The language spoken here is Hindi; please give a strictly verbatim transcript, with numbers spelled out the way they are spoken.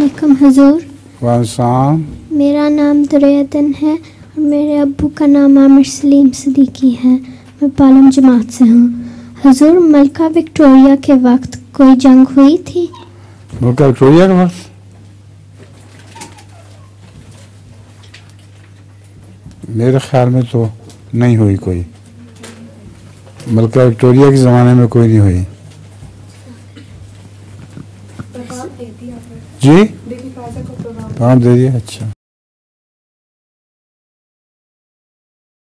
अस्सलामुअलैकुम हुजूर। वालेकुम। मेरा नाम दुरैदन है और मेरे अब्बू का नाम आमिर सलीम सिद्दीकी है। मैं पालम जमात से हूँ। हुजूर, मलका विक्टोरिया के वक्त कोई जंग हुई थी? मलका विक्टोरिया के वक्त मेरे ख्याल में तो नहीं हुई कोई। मलका विक्टोरिया के ज़माने में कोई नहीं हुई। जी, प्रभाव दे दिया। अच्छा।